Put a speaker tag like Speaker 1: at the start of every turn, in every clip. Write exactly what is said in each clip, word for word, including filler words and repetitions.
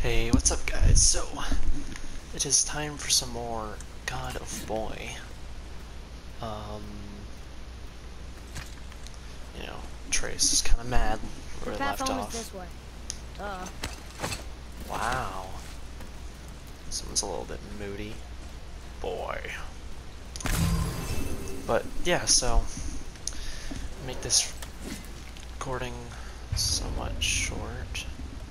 Speaker 1: Hey, what's up guys? So, it is time for some more God of Boy. Um, you know, Trace is kind of mad where
Speaker 2: The
Speaker 1: we
Speaker 2: path
Speaker 1: left
Speaker 2: home is
Speaker 1: off.
Speaker 2: this way. Uh.
Speaker 1: Wow. Someone's a little bit moody. Boy. But, yeah, so, make this recording somewhat short.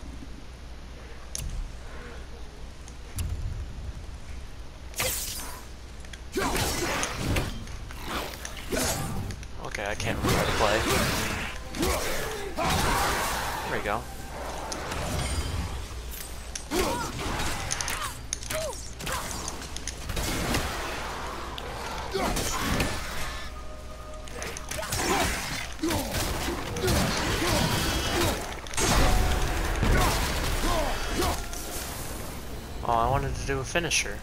Speaker 1: Okay, I can't remember how to play. There we go. Oh, I wanted to do a finisher.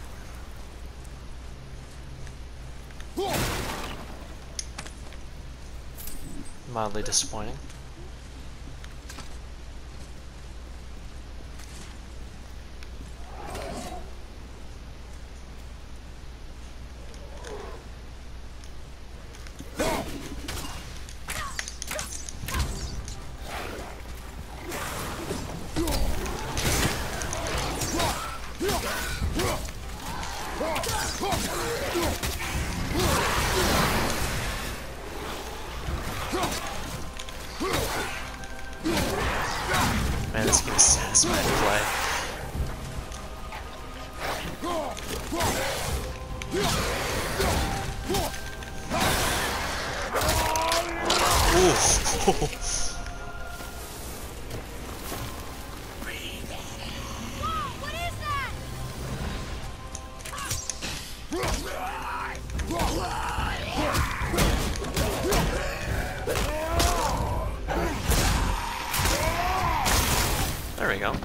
Speaker 1: Mildly disappointing. Man, this game is satisfying to play. Oof. There we go.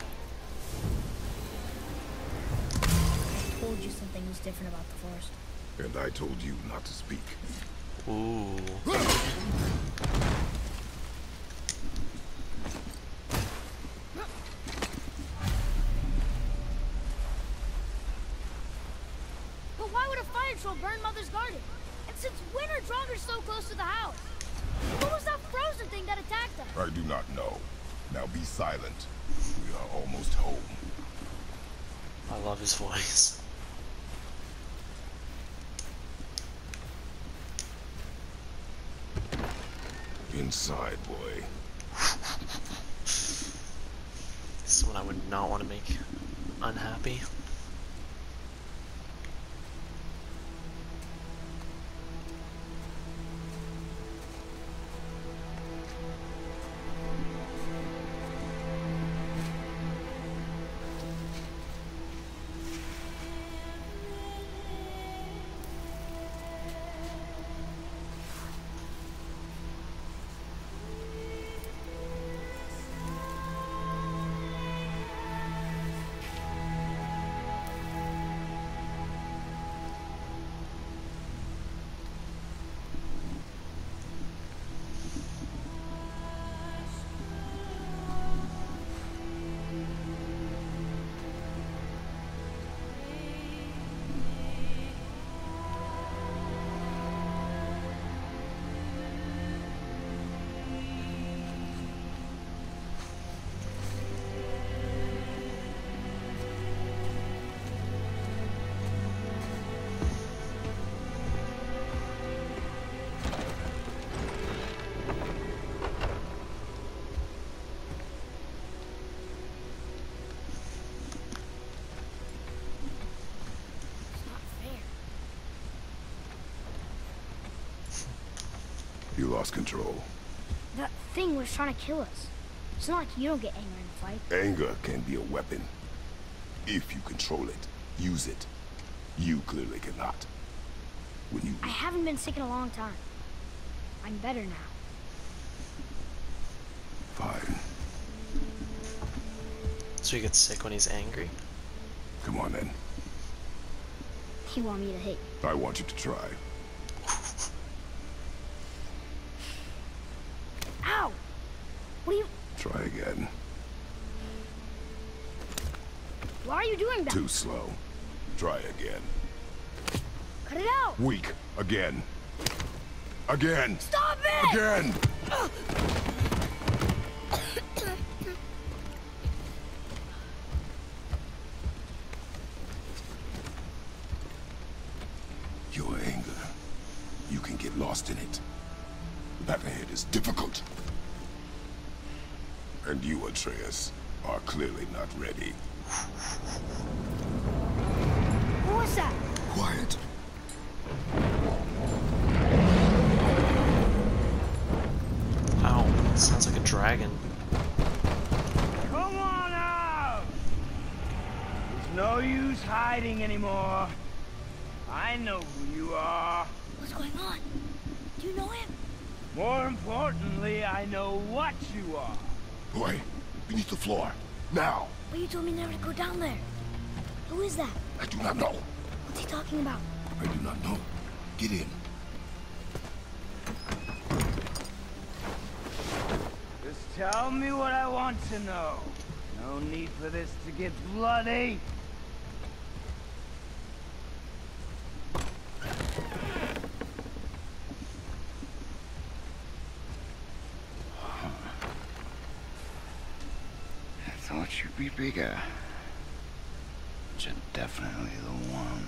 Speaker 2: I told you something was different about the forest.
Speaker 3: And I told you not to speak.
Speaker 1: Ooh.
Speaker 2: But why would a fire troll burn Mother's garden? And since when are Draugrs so close to the house? What was that frozen thing that attacked us?
Speaker 3: I do not know. Now be silent. We are almost home.
Speaker 1: I love his voice.
Speaker 3: Inside, boy.
Speaker 1: Someone I would not want to make unhappy.
Speaker 2: It's not fair.
Speaker 3: You lost control.
Speaker 2: That thing was trying to kill us. It's not like you don't get angry in a fight.
Speaker 3: Anger can be a weapon. If you control it, use it. You clearly cannot. When you...
Speaker 2: I haven't been sick in a long time. I'm better now.
Speaker 3: Fine.
Speaker 1: So he gets sick when he's angry?
Speaker 3: Come on then.
Speaker 2: You want me to hit you?
Speaker 3: I want you to try.
Speaker 2: Ow! What are you...
Speaker 3: Try again.
Speaker 2: Why are you doing that?
Speaker 3: Too slow. Try again.
Speaker 2: Cut it out!
Speaker 3: Weak. Again. Again.
Speaker 2: Stop it!
Speaker 3: Again! Your anger. You can get lost in it. The path ahead is difficult. And you, Atreus, are clearly not ready.
Speaker 2: What was that?
Speaker 3: Quiet.
Speaker 1: Ow, sounds like a dragon.
Speaker 4: Come on out! There's no use hiding anymore. I know who you are.
Speaker 2: What's going on? Do you know him?
Speaker 4: More importantly, I know what you are.
Speaker 3: Boy, beneath the floor. Now!
Speaker 2: But you told me never to go down there. Who is that?
Speaker 3: I do not know.
Speaker 2: What's he talking about?
Speaker 3: I do not know. Get in.
Speaker 4: Just tell me what I want to know. No need for this to get bloody.
Speaker 5: I thought you'd be bigger. But you're definitely the one.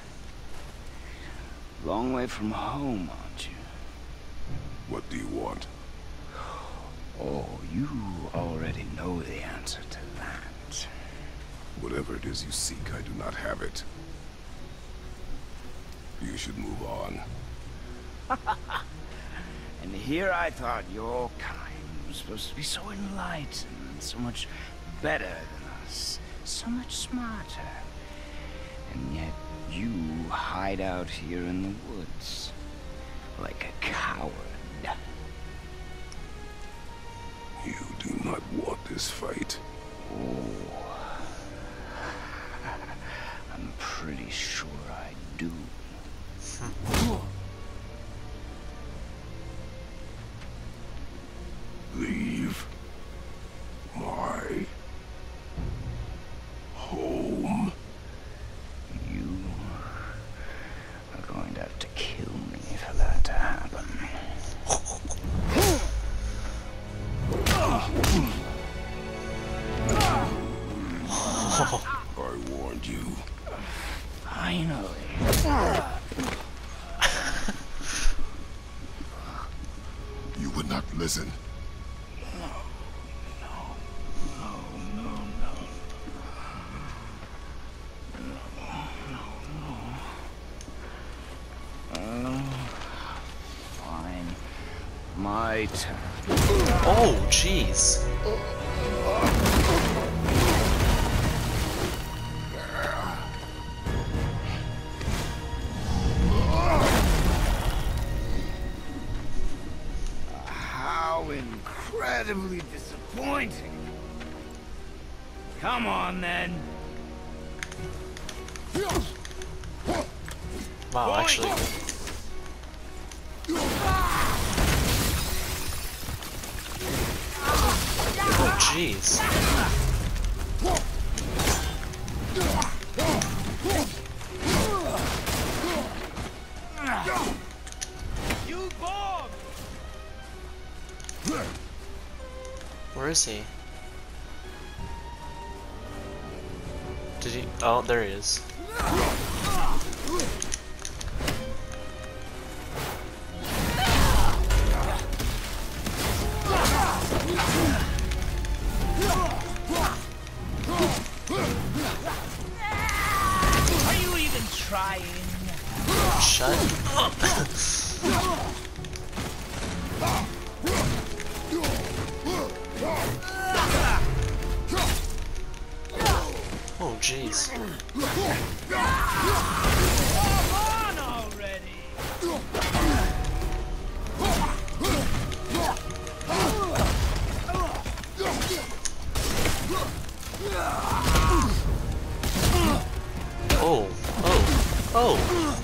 Speaker 5: Long way from home, aren't you?
Speaker 3: What do you want?
Speaker 5: Oh, you already know the answer to that.
Speaker 3: Whatever it is you seek, I do not have it. You should move on.
Speaker 5: And here I thought your kind was supposed to be so enlightened, so much better than us, so much smarter. And yet you hide out here in the woods, like a coward.
Speaker 3: You do not want this fight.
Speaker 5: Oh, I'm pretty sure I do.
Speaker 3: Leave my home.
Speaker 5: You are going to have to kill me for that to happen.
Speaker 3: I warned you.
Speaker 5: Finally.
Speaker 3: You would not listen.
Speaker 5: Fine. My turn.
Speaker 1: Oh, jeez.
Speaker 4: How incredibly disappointing. Come on, then.
Speaker 1: Wow, actually. Oh, jeez.
Speaker 4: You bomb!
Speaker 1: Where is he? Did he? Oh, there he is.
Speaker 4: Are you even trying?
Speaker 1: Shut up. Oh, jeez.
Speaker 4: Come on already!
Speaker 1: Oh, oh, oh.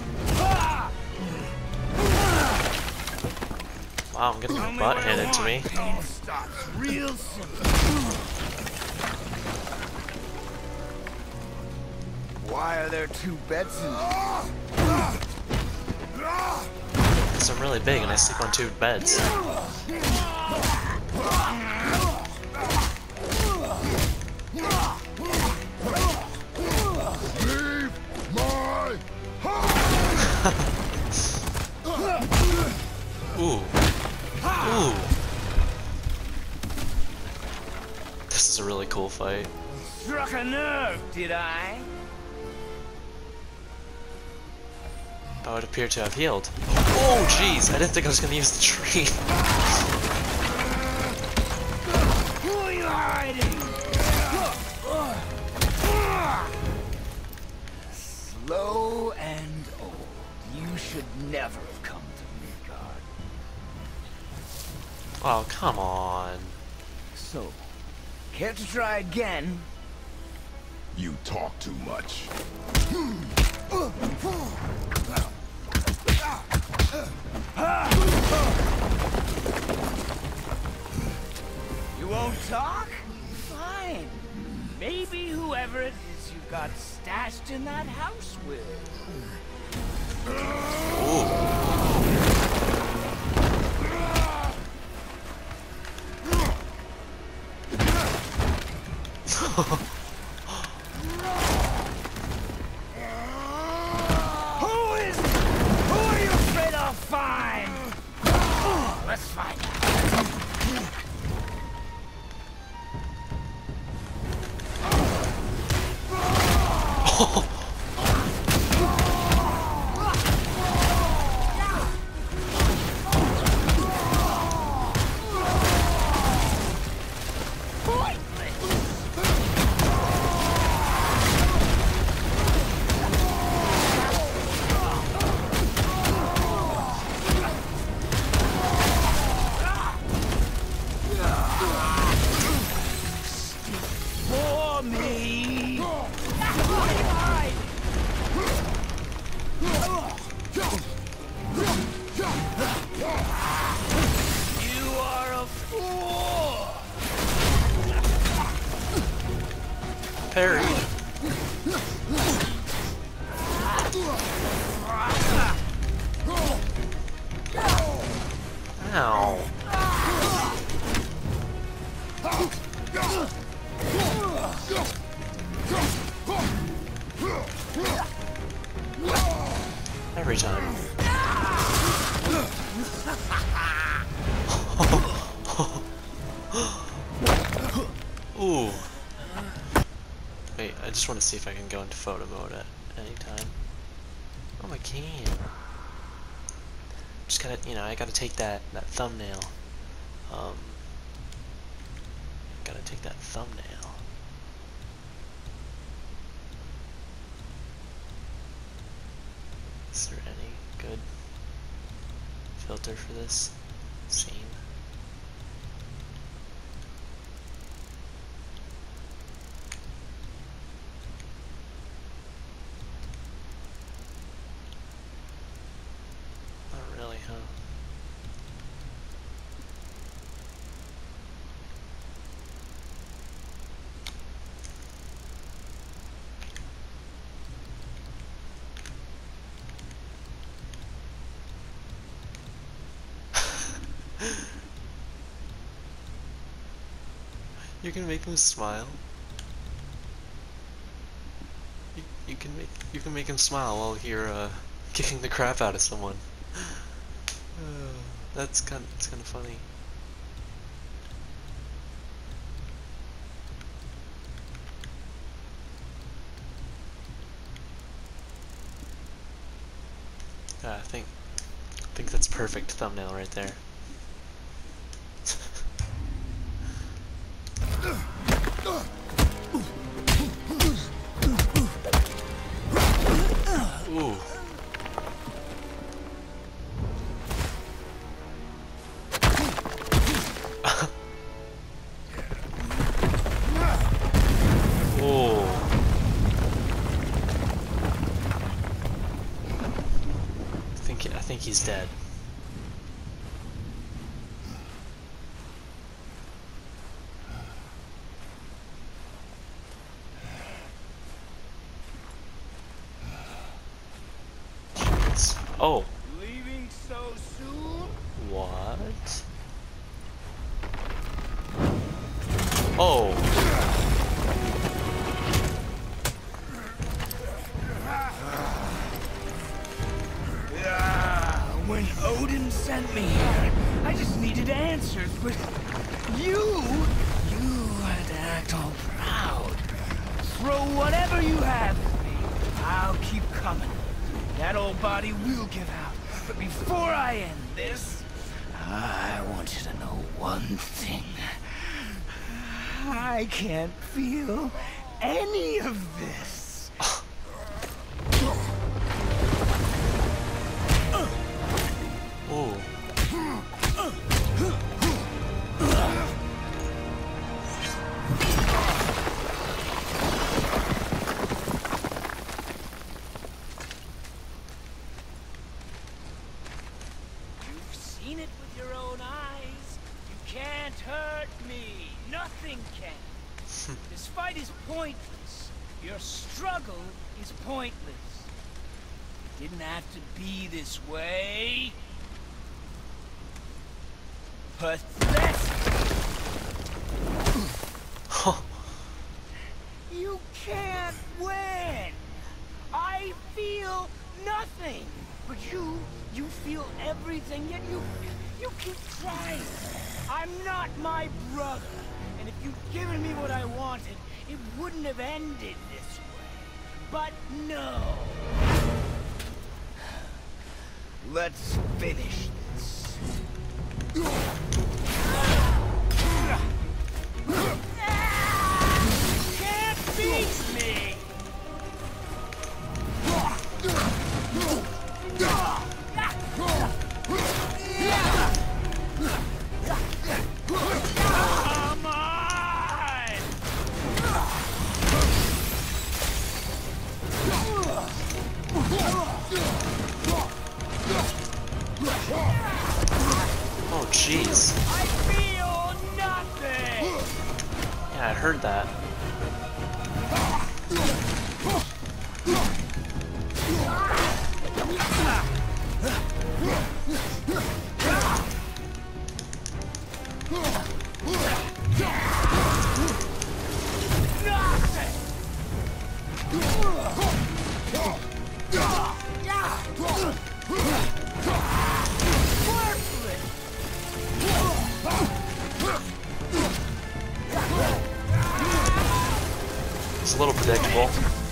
Speaker 1: Wow, I'm getting my butt handed to me.
Speaker 4: Pain stops real simple.
Speaker 5: Why are there two beds in
Speaker 1: Because I'm really big and I sleep on two beds.
Speaker 3: Leave my
Speaker 1: Ooh. Ooh. This is a really cool fight.
Speaker 5: Struck a nerve, did I?
Speaker 1: I would appear to have healed. Oh, jeez! I didn't think I was gonna use the tree.
Speaker 5: Who are you hiding? Slow and old. You should never have come to Midgard.
Speaker 1: Oh, come on.
Speaker 5: So, care to try again?
Speaker 3: You talk too much.
Speaker 5: You won't talk? Fine. Maybe whoever it is you got stashed in that house with. Who is it? Who are you afraid I'll find? Let's find out. For me. You are a fool.
Speaker 1: Parry. Ow. Every time. Ooh. Wait, I just want to see if I can go into photo mode at any time. Oh, I can. Just gotta, you know, I gotta take that that thumbnail. Um, gotta take that thumbnail. Is there any good filter for this scene? Not really, huh? You can make him smile. You, you can make you can make him smile while you're uh, kicking the crap out of someone. Uh, that's kind that's kind of funny. Yeah, I think I think that's perfect thumbnail right there. Ooh. Oh. I think I think he's dead. Oh.
Speaker 4: Leaving so soon?
Speaker 1: What? Oh.
Speaker 4: Ah, when Odin sent me here, I just needed answers, but you, you had to act all proud. Throw whatever you have at me. I'll keep coming. That old body will give out. But before I end this, I want you to know one thing. I can't feel any of this.
Speaker 1: Oh.
Speaker 4: You've seen it with your own eyes. You can't hurt me. Nothing can. This fight is pointless. Your struggle is pointless. It didn't have to be this way. Pathetic. You can't win. I feel nothing. But you, you feel everything, yet you, you keep trying. I'm not my brother. And if you'd given me what I wanted, it wouldn't have ended this way. But no. Let's finish this. Can't beat me! Come on!
Speaker 1: Oh, jeez.
Speaker 4: I feel nothing!
Speaker 1: Yeah, I heard that. It's a little predictable.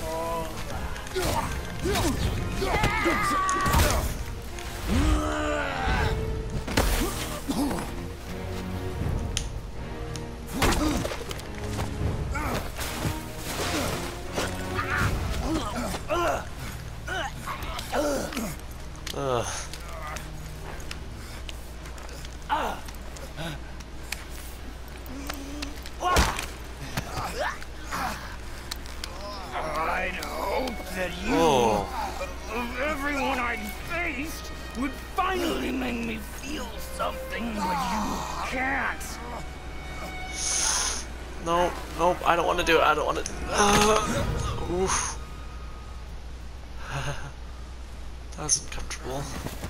Speaker 1: Ugh.
Speaker 4: I'd hope that you,
Speaker 1: Oh.
Speaker 4: of everyone I'd faced, would finally make me feel something, but you can't.
Speaker 1: No, nope, I don't want to do it. I don't want to do it. Uh, oof. That was uncomfortable.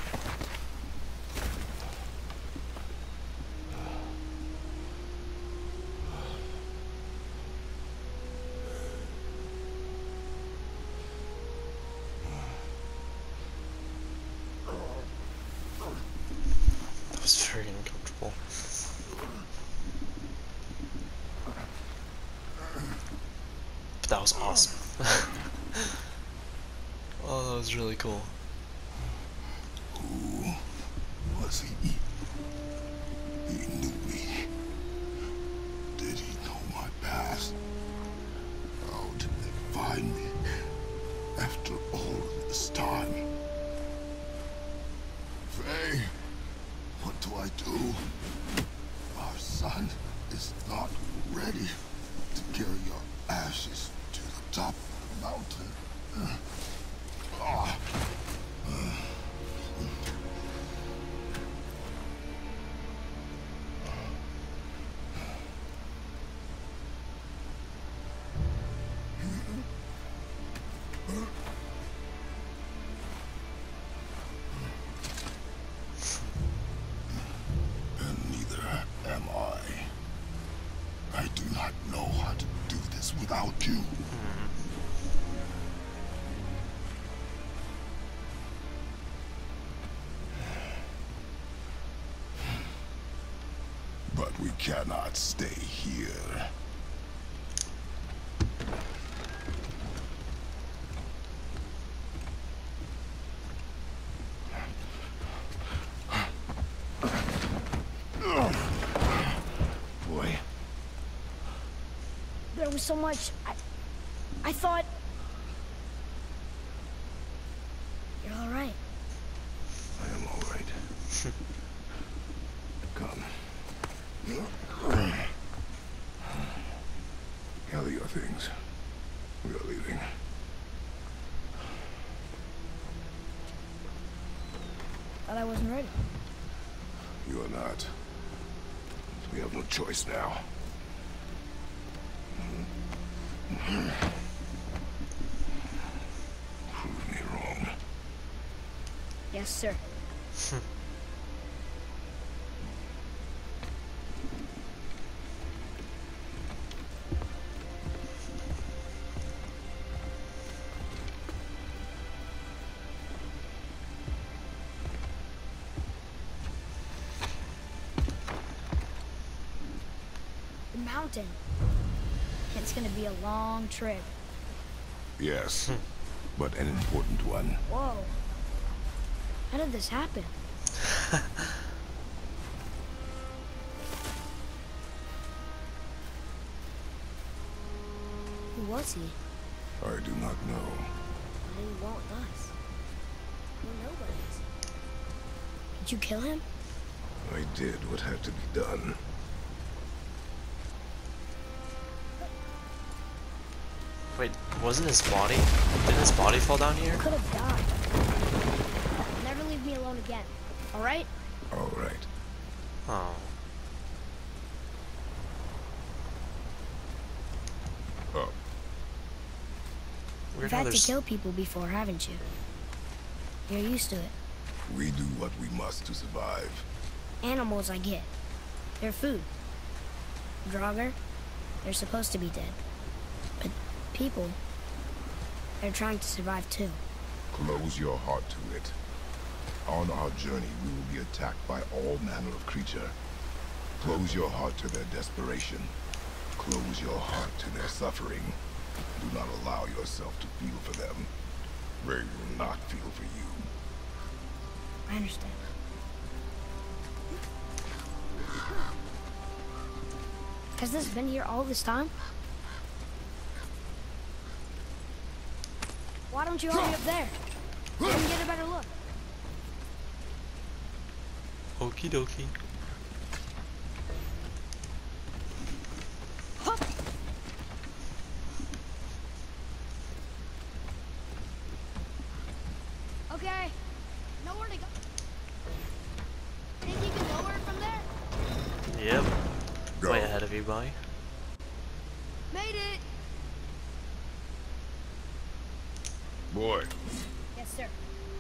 Speaker 1: That was very uncomfortable. But that was awesome. Oh, that was really cool.
Speaker 3: Who was he? He knew me. Did he know my past? How did they find me after all this time? Faye, what do I do? Our son is not ready to carry your ashes to the top of the mountain. Ah. without you. But we cannot stay here. Boy.
Speaker 2: There was so much. I, I thought. You're all right.
Speaker 3: I am all right. Come. Gather your things. We are leaving.
Speaker 2: Thought I wasn't ready.
Speaker 3: You are not. We have no choice now. Prove me wrong.
Speaker 2: Yes, sir. The mountain. It's gonna be a long trip.
Speaker 3: Yes, but an important one.
Speaker 2: Whoa. How did this happen? Who was he?
Speaker 3: I do not know.
Speaker 2: Why did he want us? We're nobodies. Did you kill him?
Speaker 3: I did what had to be done.
Speaker 1: Wait, wasn't his body? Didn't his body fall down here?
Speaker 2: Could have died. Never leave me alone again. All right?
Speaker 3: All right.
Speaker 1: Oh.
Speaker 3: Up.
Speaker 1: Weird
Speaker 2: You've
Speaker 1: how
Speaker 2: had to
Speaker 1: there's...
Speaker 2: kill people before, haven't you? You're used to it.
Speaker 3: We do what we must to survive.
Speaker 2: Animals, I get. They're food. Draugr, they're supposed to be dead. But people, they're trying to survive too.
Speaker 3: Close your heart to it. On our journey, we will be attacked by all manner of creature. Close your heart to their desperation. Close your heart to their suffering. Do not allow yourself to feel for them. They will not feel for you.
Speaker 2: I understand. Has this been here all this time? Why don't you hurry up there? You can get a better look.
Speaker 1: Okie dokie.
Speaker 2: Hup. Okay. Nowhere to go. Think you can lower it from there?
Speaker 1: Yep.
Speaker 3: Go.
Speaker 1: Way ahead of you, buddy.
Speaker 2: Made it.
Speaker 3: Boy.
Speaker 2: Yes, sir.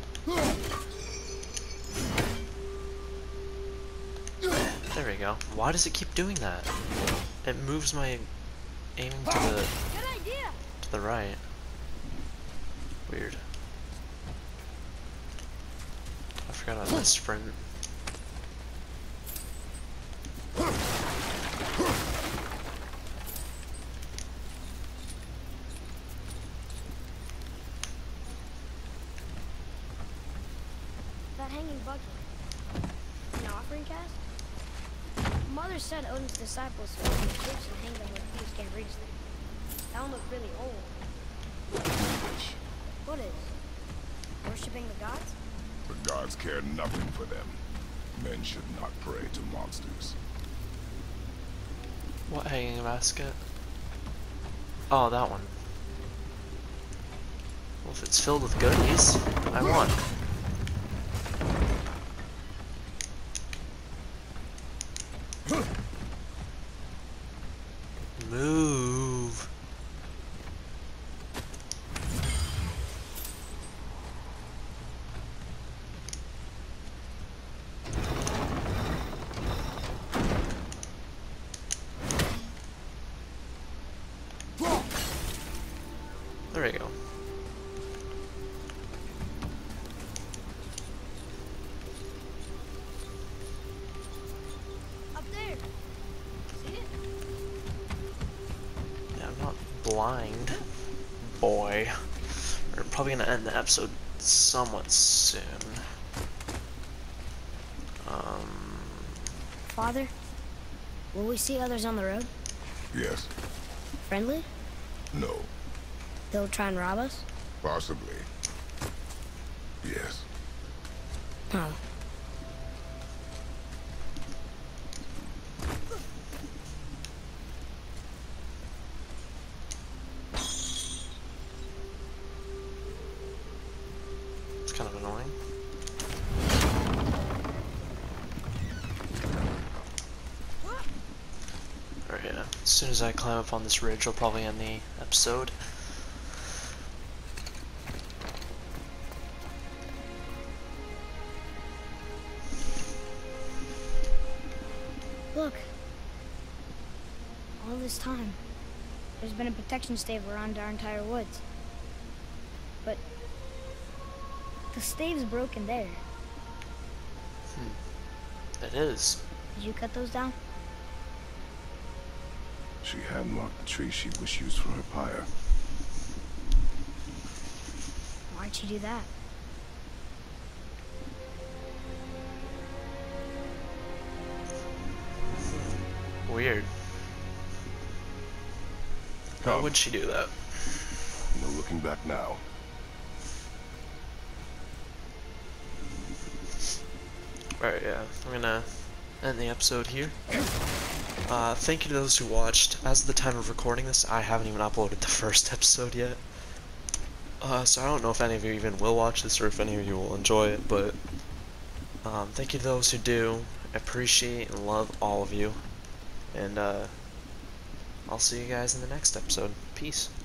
Speaker 1: There we go. Why does it keep doing that? It moves my aiming to the
Speaker 2: Good idea.
Speaker 1: to the right. Weird. I forgot about that sprint.
Speaker 2: That hanging bucket. An offering cast? Mother said Odin's disciples would the ships and hang them where thieves can't reach them. That one looked really old. What is? Worshipping the gods?
Speaker 3: The gods care nothing for them. Men should not pray to monsters.
Speaker 1: What hanging basket? Oh, that one. Well, if it's filled with goodies, I won. Move. There we go.
Speaker 2: Up there. See it?
Speaker 1: Yeah, I'm not blind, boy. We're probably gonna end the episode somewhat soon. Um,
Speaker 2: Father, will we see others on the road?
Speaker 3: Yes.
Speaker 2: Friendly?
Speaker 3: No.
Speaker 2: They'll try and rob us?
Speaker 3: Possibly. Yes.
Speaker 2: Oh.
Speaker 1: it's kind of annoying. Alright, yeah. As soon as I climb up on this ridge, I'll probably end the episode.
Speaker 2: Look. All this time, there's been a protection stave around our entire woods. But the stave's broken there.
Speaker 1: It is.
Speaker 2: Did you cut those down?
Speaker 3: She had marked the tree she was used for her pyre.
Speaker 2: Why'd she do that?
Speaker 1: Weird. Why
Speaker 3: Come.
Speaker 1: would she do that?
Speaker 3: No looking back now.
Speaker 1: Alright, yeah. I'm gonna end the episode here. Uh, thank you to those who watched. As of the time of recording this, I haven't even uploaded the first episode yet. Uh, so I don't know if any of you even will watch this or if any of you will enjoy it, but um, thank you to those who do. I appreciate and love all of you. And uh, I'll see you guys in the next episode. Peace.